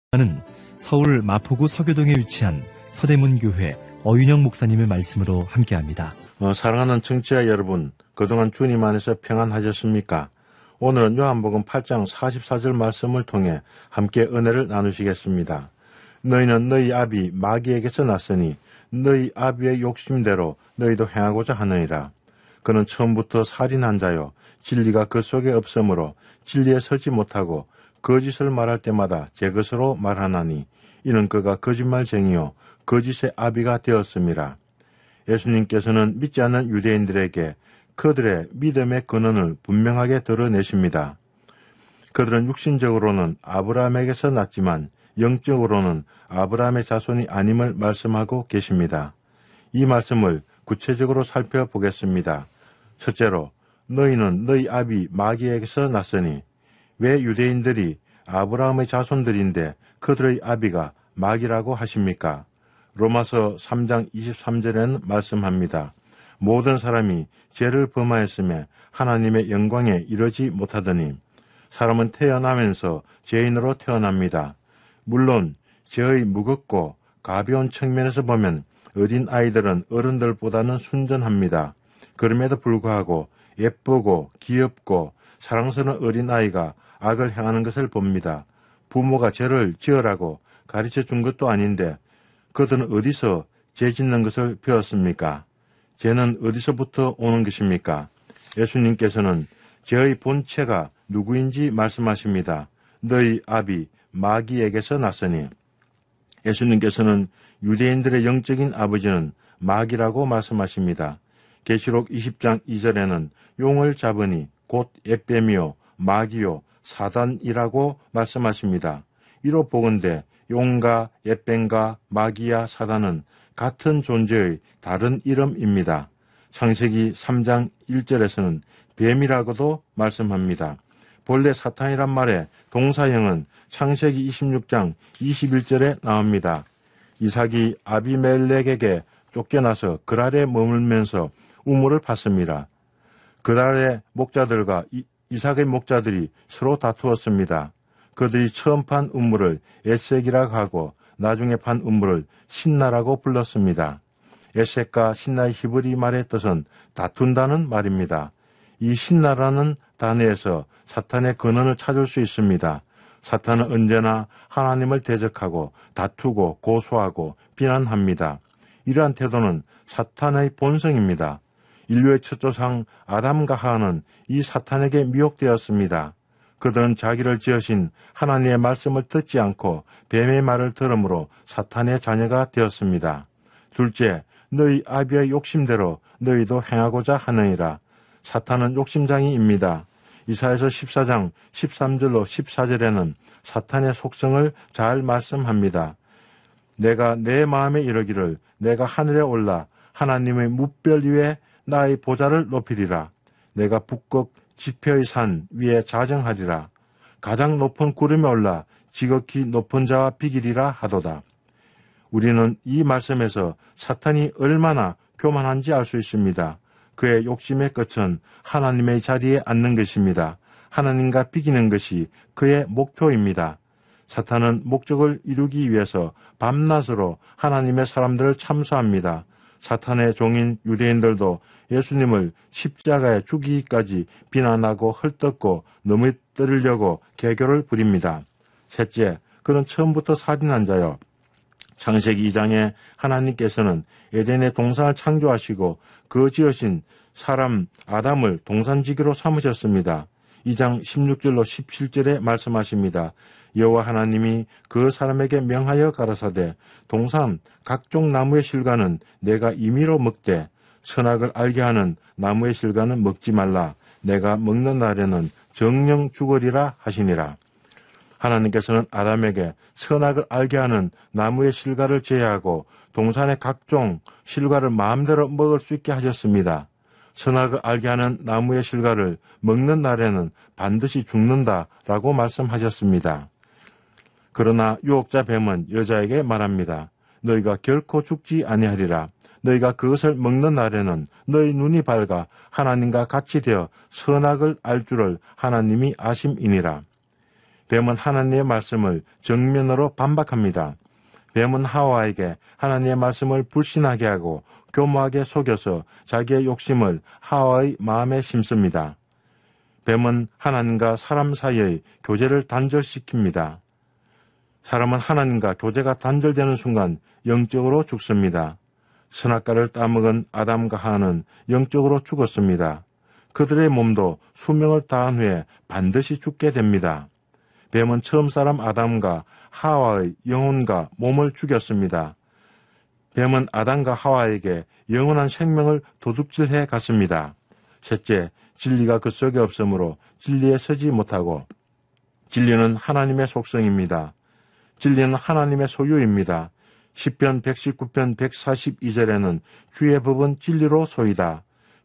는 서울 마포구 서교동에 위치한 서대문교회 어윤영 목사님의 말씀으로 함께합니다. 사랑하는 청취자 여러분, 그동안 주님 안에서 평안하셨습니까? 오늘은 요한복음 8장 44절 말씀을 통해 함께 은혜를 나누시겠습니다. 너희는 너희 아비 마귀에게서 났으니 너희 아비의 욕심대로 너희도 행하고자 하느니라. 그는 처음부터 살인한 자요, 진리가 그 속에 없으므로 진리에 서지 못하고 거짓을 말할 때마다 제 것으로 말하나니 이는 그가 거짓말쟁이요 거짓의 아비가 되었음이라. 예수님께서는 믿지 않는 유대인들에게 그들의 믿음의 근원을 분명하게 드러내십니다. 그들은 육신적으로는 아브라함에게서 났지만 영적으로는 아브라함의 자손이 아님을 말씀하고 계십니다. 이 말씀을 구체적으로 살펴보겠습니다. 첫째로, 너희는 너희 아비 마귀에게서 났으니, 왜 유대인들이 아브라함의 자손들인데 그들의 아비가 마귀라고 하십니까? 로마서 3장 23절에는 말씀합니다. 모든 사람이 죄를 범하였음에 하나님의 영광에 이르지 못하더니 사람은 태어나면서 죄인으로 태어납니다. 물론 죄의 무겁고 가벼운 측면에서 보면 어린 아이들은 어른들보다는 순전합니다. 그럼에도 불구하고 예쁘고 귀엽고 사랑스러운 어린아이가 악을 행하는 것을 봅니다. 부모가 죄를 지으라고 가르쳐 준 것도 아닌데 그들은 어디서 죄 짓는 것을 배웠습니까? 죄는 어디서부터 오는 것입니까? 예수님께서는 죄의 본체가 누구인지 말씀하십니다. 너희 아비 마귀에게서 났으니. 예수님께서는 유대인들의 영적인 아버지는 마귀라고 말씀하십니다. 계시록 20장 2절에는 용을 잡으니 곧 옓뱀이요 마귀요 사단이라고 말씀하십니다. 이로 보건대 용과 옓뱀과 마귀와 사단은 같은 존재의 다른 이름입니다. 창세기 3장 1절에서는 뱀이라고도 말씀합니다. 본래 사탄이란 말의 동사형은 창세기 26장 21절에 나옵니다. 이삭이 아비멜렉에게 쫓겨나서 그랄에 머물면서 우물을 팠습니다. 그랄의 목자들과 이삭의 목자들이 서로 다투었습니다. 그들이 처음 판 우물을 에색이라고 하고 나중에 판 우물을 신나라고 불렀습니다. 에색과 신나의 히브리 말의 뜻은 다툰다는 말입니다. 이 신나라는 단어에서 사탄의 근원을 찾을 수 있습니다. 사탄은 언제나 하나님을 대적하고 다투고 고소하고 비난합니다. 이러한 태도는 사탄의 본성입니다. 인류의 첫 조상 아담과 하와는 이 사탄에게 미혹되었습니다. 그들은 자기를 지으신 하나님의 말씀을 듣지 않고 뱀의 말을 들음으로 사탄의 자녀가 되었습니다. 둘째, 너희 아비의 욕심대로 너희도 행하고자 하느니라. 사탄은 욕심장이입니다. 이사야서 14장 13절로 14절에는 사탄의 속성을 잘 말씀합니다. 내가 내 마음에 이르기를 내가 하늘에 올라 하나님의 뭇별 위에 나의 보좌를 높이리라. 내가 북극 지표의 산 위에 자정하리라. 가장 높은 구름에 올라 지극히 높은 자와 비기리라 하도다. 우리는 이 말씀에서 사탄이 얼마나 교만한지 알 수 있습니다. 그의 욕심의 끝은 하나님의 자리에 앉는 것입니다. 하나님과 비기는 것이 그의 목표입니다. 사탄은 목적을 이루기 위해서 밤낮으로 하나님의 사람들을 참수합니다. 사탄의 종인 유대인들도 예수님을 십자가에 죽이기까지 비난하고 헐뜯고 넘어뜨리려고 개교를 부립니다. 셋째, 그는 처음부터 살인한 자요. 창세기 2장에 하나님께서는 에덴의 동산을 창조하시고 그 지으신 사람 아담을 동산지기로 삼으셨습니다. 2장 16절로 17절에 말씀하십니다. 여호와 하나님이 그 사람에게 명하여 가라사대 동산 각종 나무의 실과는 내가 임의로 먹되 선악을 알게 하는 나무의 실과는 먹지 말라. 내가 먹는 날에는 정령 죽으리라 하시니라. 하나님께서는 아담에게 선악을 알게 하는 나무의 실과를 제외하고 동산의 각종 실과를 마음대로 먹을 수 있게 하셨습니다. 선악을 알게 하는 나무의 실과를 먹는 날에는 반드시 죽는다라고 말씀하셨습니다. 그러나 유혹자 뱀은 여자에게 말합니다. 너희가 결코 죽지 아니하리라. 너희가 그것을 먹는 날에는 너희 눈이 밝아 하나님과 같이 되어 선악을 알 줄을 하나님이 아심이니라. 뱀은 하나님의 말씀을 정면으로 반박합니다. 뱀은 하와에게 하나님의 말씀을 불신하게 하고 교묘하게 속여서 자기의 욕심을 하와의 마음에 심습니다. 뱀은 하나님과 사람 사이의 교제를 단절시킵니다. 사람은 하나님과 교제가 단절되는 순간 영적으로 죽습니다. 선악과를 따먹은 아담과 하와는 영적으로 죽었습니다. 그들의 몸도 수명을 다한 후에 반드시 죽게 됩니다. 뱀은 처음 사람 아담과 하와의 영혼과 몸을 죽였습니다. 뱀은 아담과 하와에게 영원한 생명을 도둑질해 갔습니다. 셋째, 진리가 그 속에 없으므로 진리에 서지 못하고, 진리는 하나님의 속성입니다. 진리는 하나님의 소유입니다. 시편 119편 142절에는 주의 법은 진리로 소이다.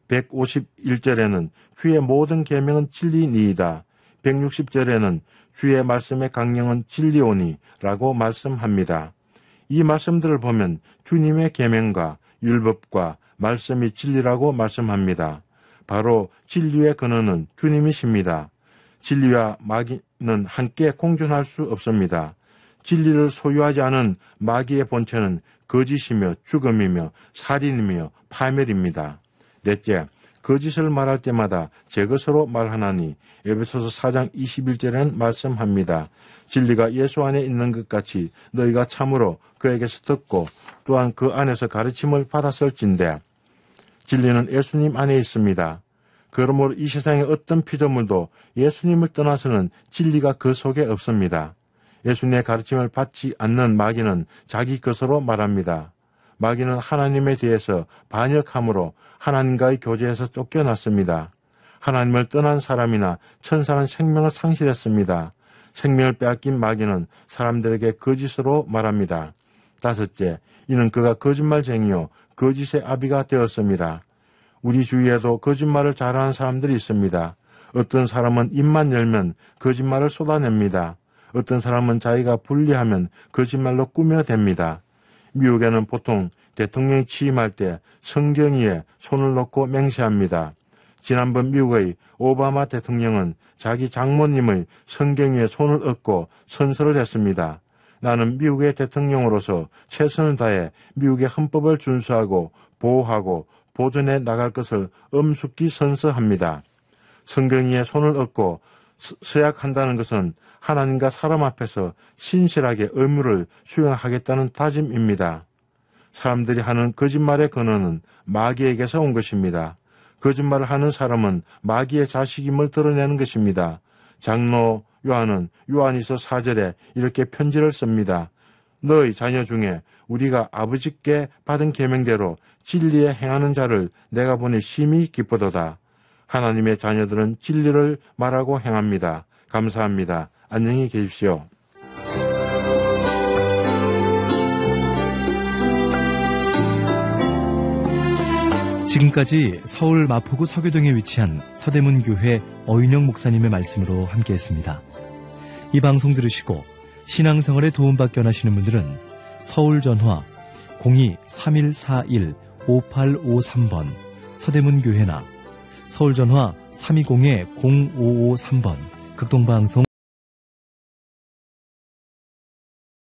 151절에는 주의 모든 계명은 진리니이다. 160절에는 주의 말씀의 강령은 진리오니 라고 말씀합니다. 이 말씀들을 보면 주님의 계명과 율법과 말씀이 진리라고 말씀합니다. 바로 진리의 근원은 주님이십니다. 진리와 마귀는 함께 공존할 수 없습니다. 진리를 소유하지 않은 마귀의 본체는 거짓이며 죽음이며 살인이며 파멸입니다. 넷째, 거짓을 말할 때마다 제 것으로 말하나니 에베소서 4장 21절에는 말씀합니다. 진리가 예수 안에 있는 것 같이 너희가 참으로 그에게서 듣고 또한 그 안에서 가르침을 받았을진대. 진리는 예수님 안에 있습니다. 그러므로 이 세상의 어떤 피조물도 예수님을 떠나서는 진리가 그 속에 없습니다. 예수님의 가르침을 받지 않는 마귀는 자기 것으로 말합니다. 마귀는 하나님에 대해서 반역함으로 하나님과의 교제에서 쫓겨났습니다. 하나님을 떠난 사람이나 천사는 생명을 상실했습니다. 생명을 빼앗긴 마귀는 사람들에게 거짓으로 말합니다. 다섯째, 이는 그가 거짓말쟁이요 거짓의 아비가 되었습니다. 우리 주위에도 거짓말을 잘하는 사람들이 있습니다. 어떤 사람은 입만 열면 거짓말을 쏟아냅니다. 어떤 사람은 자기가 불리하면 거짓말로 꾸며댑니다. 미국에는 보통 대통령이 취임할 때 성경 위에 손을 놓고 맹세합니다. 지난번 미국의 오바마 대통령은 자기 장모님의 성경 위에 손을 얹고 선서를 했습니다. 나는 미국의 대통령으로서 최선을 다해 미국의 헌법을 준수하고 보호하고 보존해 나갈 것을 엄숙히 선서합니다. 성경 위에 손을 얹고 서약한다는 것은 하나님과 사람 앞에서 신실하게 의무를 수행하겠다는 다짐입니다. 사람들이 하는 거짓말의 근원은 마귀에게서 온 것입니다. 거짓말을 하는 사람은 마귀의 자식임을 드러내는 것입니다. 장로 요한은 요한일서 4절에 이렇게 편지를 씁니다. 너희 자녀 중에 우리가 아버지께 받은 계명대로 진리에 행하는 자를 내가 보니 심히 기쁘도다. 하나님의 자녀들은 진리를 말하고 행합니다. 감사합니다. 안녕히 계십시오. 지금까지 서울 마포구 서교동에 위치한 서대문교회 어윤영 목사님의 말씀으로 함께했습니다. 이 방송 들으시고 신앙생활에 도움받기 원하시는 분들은 서울전화 02-3141-5853번 서대문교회나 서울전화 320-0553번 극동방송